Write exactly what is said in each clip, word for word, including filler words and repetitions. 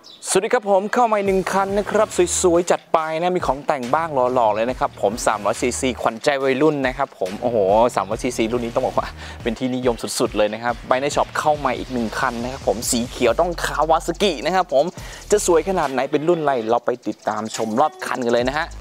สวัสดีครับผมเข้ามาหนึ่งคันนะครับสวยๆจัดไปนะมีของแต่งบ้างหล่อๆเลยนะครับผมสามร้อยซีซีขวัญใจวัยรุ่นนะครับผมโอ้โหสามร้อยซีซีรุ่นนี้ต้องบอกว่าเป็นที่นิยมสุดๆเลยนะครับไปในช็อปเข้ามาอีกหนึ่งคันนะครับผมสีเขียวต้องคาวาซากินะครับผมจะสวยขนาดไหนเป็นรุ่นอะไรเราไปติดตามชมรอบคันกันเลยนะฮะ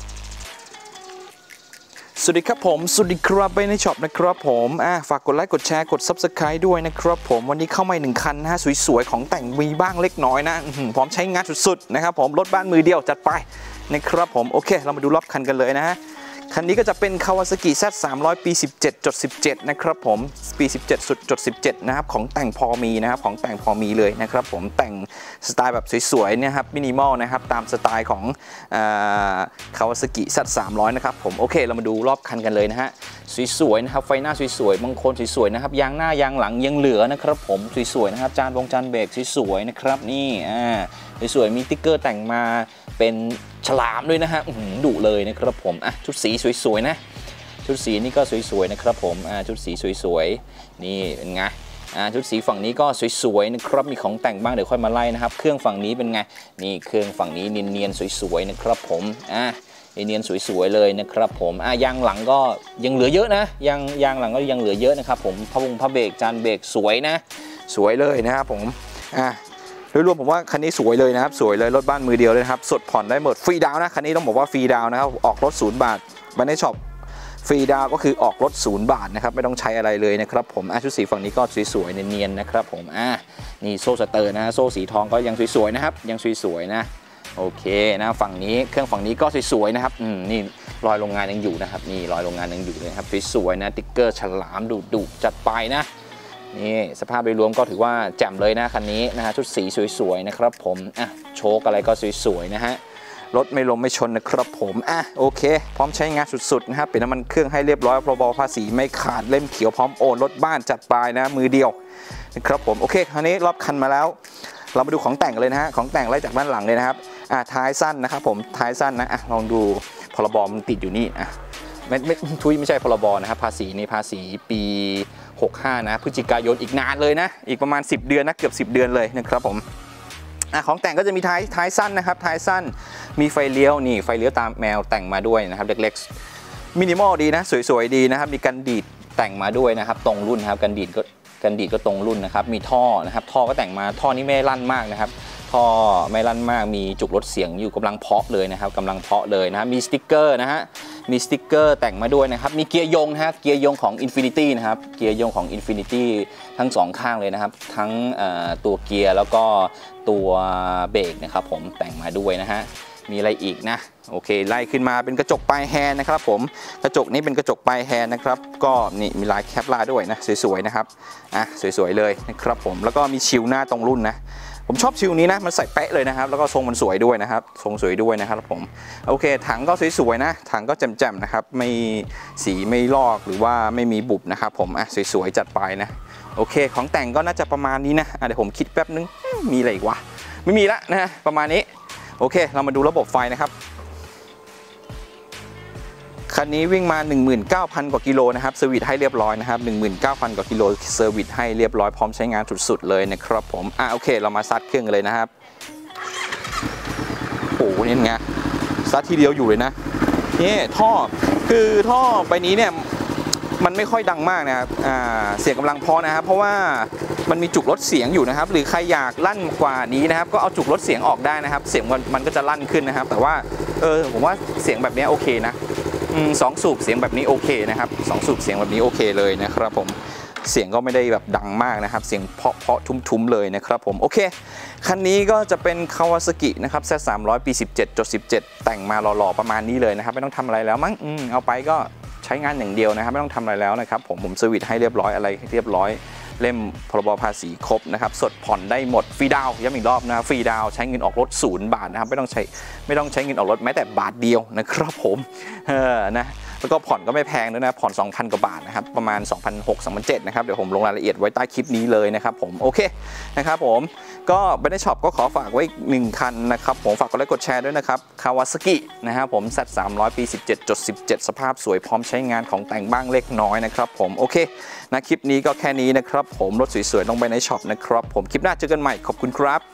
สวัสดีครับผมสวัสดีครับไปในช็อปนะครับผมอ่ะฝากกดไลค์กดแชร์กด ซับสไครบ์ ด้วยนะครับผมวันนี้เข้ามาหนึ่งคันนะฮะสวยๆของแต่งมีบ้างเล็กน้อยนะพร้อมใช้งานสุดๆนะครับผมรถบ้านมือเดียวจัดไปนะครับผมโอเคเรามาดูรอบคันกันเลยนะฮะคันนี้ก็จะเป็น Kawasaki แซด สามร้อย ปี สิบเจ็ดจุดสิบเจ็ด นะครับผมปี สิบเจ็ดจุดสิบเจ็ด นะครับของแต่งพอมีนะครับของแต่งพอมีเลยนะครับผมแต่งสไตล์แบบสวยๆเนี่ยครับมินิมอลนะครับตามสไตล์ของ Kawasaki แซด สามร้อย นะครับผมโอเคเรามาดูรอบคันกันเลยนะฮะสวยๆนะครับไฟหน้าสวยๆบางคนสวยๆนะครับยางหน้ายางหลังยังเหลือนะครับผมสวยๆนะครับจานวงจานเบรกสวยๆนะครับนี่อ่าสวยๆมีติ๊กเกอร์แต่งมาเป็นฉลามด้วยนะฮะดุเลยนะครับผมอ่ะชุดสีสวยๆนะชุดสีนี่ก็สวยๆนะครับผมอ่าชุดสีสวยๆนี่เป็นไงอ่าชุดสีฝั่งนี้ก็สวยๆนะครับมีของแต่งบ้างเดี๋ยวค่อยมาไล่นะครับเครื่องฝั่งนี้เป็นไงนี่เครื่องฝั่งนี้เนียนๆสวยๆนะครับผมอ่าเนียนสวยๆเลยนะครับผมอ่ะยางหลังก็ยังเหลือเยอะนะยางยางหลังก็ยังเหลือเยอะนะครับผมพะวงพะเบรกจานเบรกสวยนะสวยเลยนะครับผมอ่ะโดยรวมผมว่าคันนี้สวยเลยนะครับสวยเลยรถบ้านมือเดียวเลยครับสดผ่อนได้หมดฟรีดาวนะคันนี้ต้องบอกว่าฟรีดาวนะครับออกรถศูนย์บาทบันไดช็อปฟรีดาวก็คือออกรถศูนย์บาทนะครับไม่ต้องใช้อะไรเลยนะครับผมอ่ะชุดสีฝั่งนี้ก็สวยๆเนียนๆนะครับผมอ่ะนี่โซ่สเตอร์นะโซ่สีทองก็ยังสวยๆนะครับยังสวยๆนะโอเคนะฝั่งนี้เครื่องฝั่งนี้ก็สวยๆนะครับอืมนี่รอยโรงงานยังอยู่นะครับนี่รอยโรงงานยังอยู่เลยครับสวยๆนะติ๊กเกอร์ฉลามดุๆจัดไปนะนี่สภาพโดยรวมก็ถือว่าแจ่มเลยนะคันนี้นะฮะชุดสีสวยๆนะครับผมอ่ะโชคอะไรก็สวยๆนะฮะรถไม่ล้มไม่ชนนะครับผมอ่ะโอเคพร้อมใช้งานสุดๆนะครับเป็นน้ำมันเครื่องให้เรียบร้อยพรบภาษีไม่ขาดเล่มเขียวพร้อมโอนรถบ้านจัดไปนะมือเดียวนะครับผมโอเคคันนี้รอบคันมาแล้วเรามาดูของแต่งเลยนะฮะของแต่งไล่จากด้านหลังเลยนะครับอ่ะท้ายสั้นนะครับผมท้ายสั้นนะอ่ะลองดูพรบมันติดอยู่นี่อ่ะไม่ไม่ทุยไม่ใช่พรบนะครับภาษีนี่ภาษีปีหกสิบห้านะพฤศจิกายนอีกนานเลยนะอีกประมาณสิบเดือนนะเกือบสิบเดือนเลยนะครับผมอ่ะของแต่งก็จะมีท้ายท้ายสั้นนะครับท้ายสั้นมีไฟเลี้ยวนี่ไฟเลี้ยวตามแมวแต่งมาด้วยนะครับเล็กๆมินิมอลดีนะสวยๆดีนะครับมีกันดีดแต่งมาด้วยนะครับตรงรุ่นครับกันดีดก็กันดีดก็ตรงรุ่นนะครับมีท่อนะครับท่อก็แต่งมาท่อนี้ไม่ลั่นมากนะครับท่อไม่ลั่นมากมีจุกลดเสียงอยู่กำลังเพาะเลยนะครับกำลังเพาะเลยนะมีสติ๊กเกอร์นะฮะมีสติ๊กเกอร์แต่งมาด้วยนะครับมีเกียร์ยงนะฮะเกียร์ยงของ Infinity นะครับเกียร์ยงของ Infinity ทั้งสองข้างเลยนะครับทั้งตัวเกียร์แล้วก็ตัวเบรกนะครับผมแต่งมาด้วยนะฮะมีอะไรอีกนะโอเคไล่ขึ้นมาเป็นกระจกปลายแฮนด์นะครับผมกระจกนี้เป็นกระจกปลายแฮนด์นะครับก็นี่มีลายแคปลาด้วยนะสวยๆนะครับอ่ะสวยๆเลยนะครับผมแล้วก็มีชิลหน้าตรงรุ่นนะผมชอบชิลนี้นะมันใส่เป๊ะเลยนะครับแล้วก็ทรงมันสวยด้วยนะครับทรงสวยด้วยนะครับผมโอเคถังก็สวยๆนะถังก็แจ่มๆนะครับไม่สีไม่ลอกหรือว่าไม่มีบุบนะครับผมอ่ะสวยๆจัดไปนะโอเคของแต่งก็น่าจะประมาณนี้นะเดี๋ยวผมคิดแป๊บนึงมีอะไรอีกวะไม่มีละนะประมาณนี้โอเคเรามาดูระบบไฟนะครับคันนี้วิ่งมา หนึ่งหมื่นเก้าพัน กว่ากิโลนะครับเซอร์วิสให้เรียบร้อยนะครับ หนึ่งหมื่นเก้าพัน กว่ากิโลเซอร์วิสให้เรียบร้อยพร้อมใช้งานสุดๆเลยนะครับผมอ่ะโอเคเรามาซัดเครื่องกันเลยนะครับโอ้โหนี่ไงซัดทีเดียวอยู่เลยนะนี่ท่อคือท่อใบนี้เนี่ยมันไม่ค่อยดังมากนะครับอ่าเสียงกำลังพอนะครับเพราะว่ามันมีจุกลดเสียงอยู่นะครับหรือใครอยากลั่นกว่านี้นะครับก็เอาจุกลดเสียงออกได้นะครับเสียงมันมันก็จะลั่นขึ้นนะครับแต่ว่าเออผมว่าเสียงแบบนี้โอเคนะสองสูบเสียงแบบนี้โอเคนะครับสองสูบเสียงแบบนี้โอเคเลยนะครับผมเสียงก็ไม่ได้แบบดังมากนะครับเสียงเพาะเพาะทุ้มๆเลยนะครับผมโอเคคันนี้ก็จะเป็น Kawasaki นะครับ แซด สามร้อย ปี สิบเจ็ดจุดสิบเจ็ด แต่งมาหล่อๆประมาณนี้เลยนะครับไม่ต้องทำอะไรแล้วมั้งอืมเอาไปก็ใช้งานอย่างเดียวนะครับไม่ต้องทำอะไรแล้วนะครับผมผมเซอร์วิสให้เรียบร้อยอะไรเรียบร้อยเล่มพรบภาษีครบนะครับสดผ่อนได้หมดฟรีดาวย้ำอีกรอบนะฟรีดาวใช้เงินออกรถศูนย์บาทนะครับไม่ต้องใช้ไม่ต้องใช้เงินออกรถแม้แต่บาทเดียวนะครับผมเออนะแล้วก็ผ่อนก็ไม่แพงด้วยนะผ่อน สองพัน กว่าบาทนะครับประมาณ สองพันหกร้อย สองพันเจ็ดร้อย นะครับเดี๋ยวผมลงรายละเอียดไว้ใต้คลิปนี้เลยนะครับผมโอเคนะครับผมก็บันไดช็อปก็ขอฝากไว้หนึ่งคันนะครับผมฝากกดไลค์กดแชร์ด้วยนะครับ Kawasaki นะครับผม แซด สามร้อย ปี สิบเจ็ดจุดสิบเจ็ด สภาพสวยพร้อมใช้งานของแต่งบ้างเล็กน้อยนะครับผมโอเคนะคลิปนี้ก็แค่นี้นะครับผมรถสวยๆลงไปในช็อปนะครับผมคลิปหน้าเจอกันใหม่ขอบคุณครับ